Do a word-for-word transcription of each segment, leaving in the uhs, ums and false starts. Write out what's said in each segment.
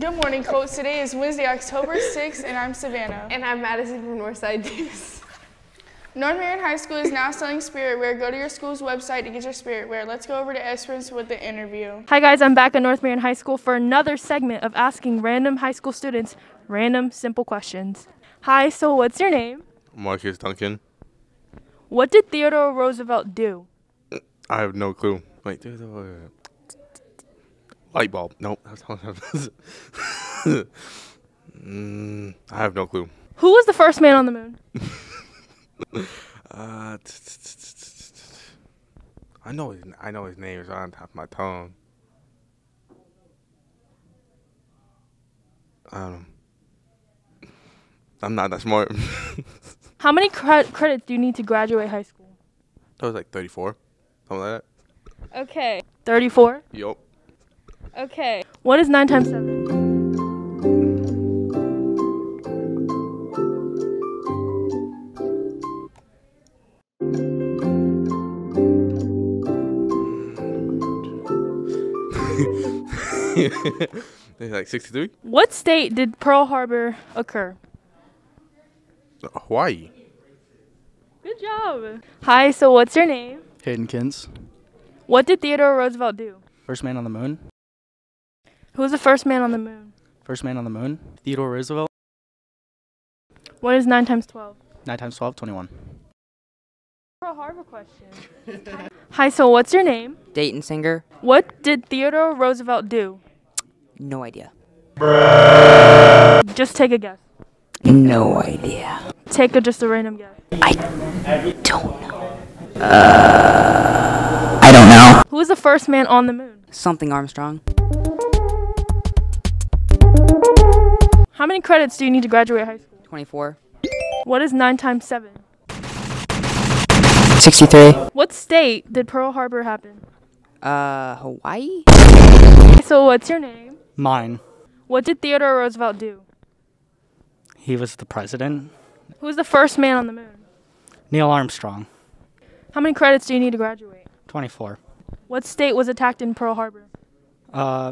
Good morning, Colts. Today is Wednesday, October sixth, and I'm Savannah. And I'm Madison from Northside Deuce. North Marion High School is now selling spirit wear. Go to your school's website to get your spirit wear. Let's go over to Esperance with the interview. Hi guys, I'm back at North Marion High School for another segment of asking random high school students random simple questions. Hi, so what's your name? Marcus Duncan. What did Theodore Roosevelt do? I have no clue. Wait, light bulb. Nope. mm, I have no clue. Who was the first man on the moon? uh, I know his. I know his name is on top of my tongue. I don't know. I'm not that smart. How many cre- credits do you need to graduate high school? That was like thirty-four, something like that. Okay. thirty-four? Yup. Okay. What is nine times seven? It's like sixty-three. What state did Pearl Harbor occur? Hawaii. Good job. Hi, so what's your name? Hayden Kins. What did Theodore Roosevelt do? First man on the moon. Who was the first man on the moon? First man on the moon. Theodore Roosevelt. What is nine times twelve? nine times twelve, twenty-one. Pearl Harbor question. Hi, so what's your name? Dayton Singer. What did Theodore Roosevelt do? No idea. Just take a guess. No idea. Take a just a random guess. I don't know. Uh, I don't know. Who was the first man on the moon? Something Armstrong. How many credits do you need to graduate high school? twenty-four. What is nine times seven? sixty-three. What state did Pearl Harbor happen? Uh, Hawaii? So what's your name? Mine. What did Theodore Roosevelt do? He was the president. Who was the first man on the moon? Neil Armstrong. How many credits do you need to graduate? twenty-four. What state was attacked in Pearl Harbor? Uh,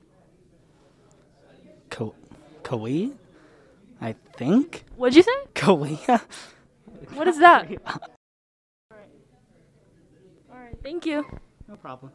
Ko- Kauai? I think? What'd you say? Kauai? What is that? Alright. Alright, thank you. No problem.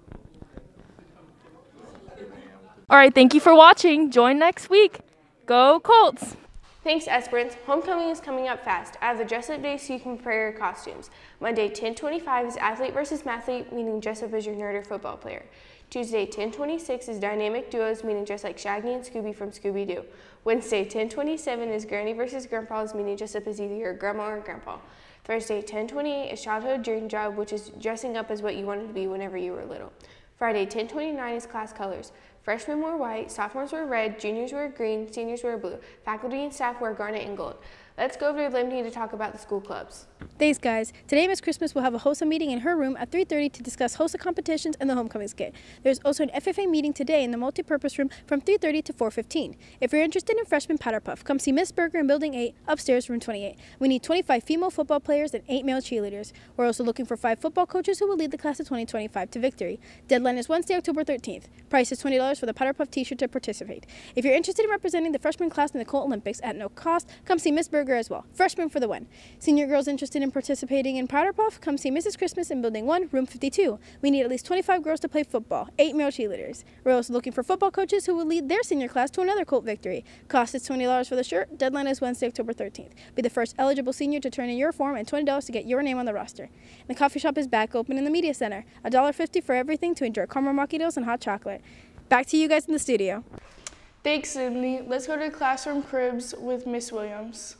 Alright, thank you for watching. Join next week. Go Colts! Thanks, Esperance. Homecoming is coming up fast. I have a dress-up day so you can prepare your costumes. Monday, ten twenty-five is athlete versus mathlete, meaning dress up as your nerd or football player. Tuesday, ten twenty-six is dynamic duos, meaning dress like Shaggy and Scooby from Scooby-Doo. Wednesday, ten twenty-seven is granny versus grandpa's, meaning dress up as either your grandma or grandpa. Thursday, ten twenty-eight is childhood dream job, which is dressing up as what you wanted to be whenever you were little. Friday, ten twenty-nine is class colors. Freshmen wear white, sophomores wear red, juniors wear green, seniors wear blue. Faculty and staff wear garnet and gold. Let's go over to Limney to talk about the school clubs. Thanks, guys. Today, Miss Christmas will have a HOSA meeting in her room at three thirty to discuss HOSA competitions and the homecoming skit. There's also an F F A meeting today in the multipurpose room from three thirty to four fifteen. If you're interested in freshman powder puff, come see Miss Berger in Building eight, upstairs, room twenty-eight. We need twenty-five female football players and eight male cheerleaders. We're also looking for five football coaches who will lead the class of twenty twenty-five to victory. Deadline is Wednesday, October thirteenth. Price is twenty dollars for the powder puff t-shirt to participate. If you're interested in representing the freshman class in the Colt Olympics at no cost, come see Miss Berger as well. Freshman for the win. Senior girls interested in participating in powder puff, come see Missus Christmas in Building one, room fifty-two. We need at least twenty-five girls to play football, eight male cheerleaders. We're also looking for football coaches who will lead their senior class to another Colt victory. Cost is twenty dollars for the shirt. Deadline is Wednesday, October thirteenth. Be the first eligible senior to turn in your form and twenty dollars to get your name on the roster. The coffee shop is back open in the media center. one dollar fifty for everything to enjoy caramel macchiatos and hot chocolate. Back to you guys in the studio. Thanks, Sydney. Let's go to classroom cribs with Miss Williams.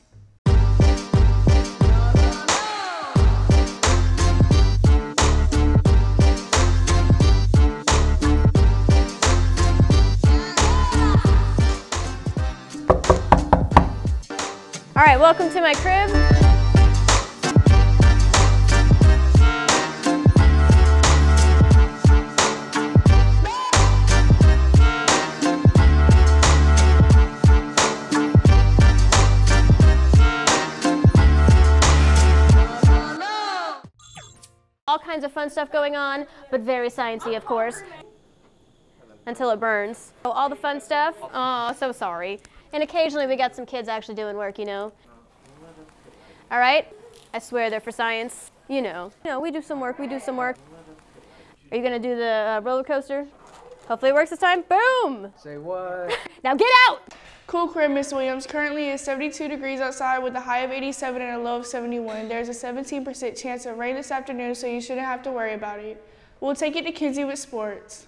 All right, welcome to my crib. All kinds of fun stuff going on, but very sciencey, of course. until it burns. So all the fun stuff, oh, so sorry. And occasionally we got some kids actually doing work, you know. All right, I swear they're for science, you know. You know, we do some work, we do some work. Are you gonna do the uh, roller coaster? Hopefully it works this time, boom! Say what? Now get out! Cool crib, Miss Williams. Currently it's seventy-two degrees outside with a high of eighty-seven and a low of seventy-one. There's a seventeen percent chance of rain this afternoon, so you shouldn't have to worry about it. We'll take it to Kinsey with sports.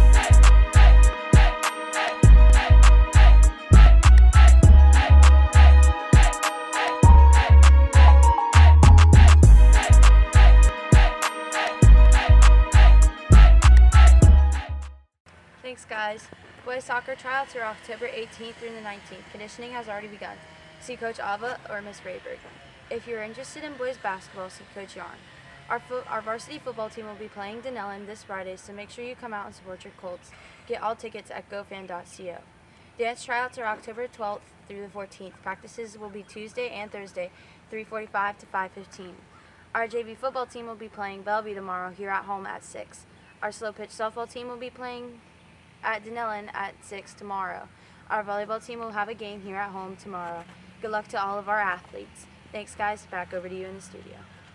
Thanks, guys. Boys soccer tryouts are October eighteenth through the nineteenth. Conditioning has already begun. See Coach Ava or Miss Rayberg. If you're interested in boys basketball, see Coach Yarn. Our, fo our varsity football team will be playing Denellen this Friday, so make sure you come out and support your Colts. Get all tickets at go fan dot co. Dance tryouts are October twelfth through the fourteenth. Practices will be Tuesday and Thursday, three forty-five to five fifteen. Our J V football team will be playing Bellevue tomorrow here at home at six. Our slow pitch softball team will be playing at Denellen at six tomorrow. Our volleyball team will have a game here at home tomorrow. Good luck to all of our athletes. Thanks, guys. Back over to you in the studio.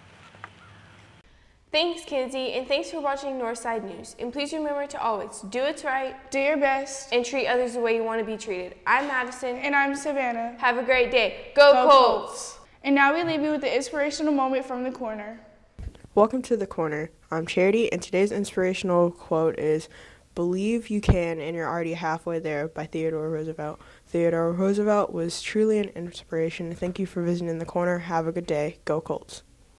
Thanks, Kinsey, and thanks for watching Northside News. And please remember to always do what's right, Do your best. and treat others the way you want to be treated. I'm Madison. And I'm Savannah. Have a great day. Go, Go Colts! Colts. And now we leave you with the inspirational moment from the corner. Welcome to the corner. I'm Charity, and today's inspirational quote is, "Believe you can and you're already halfway there," by Theodore Roosevelt. Theodore Roosevelt was truly an inspiration. Thank you for visiting the corner. Have a good day. Go Colts.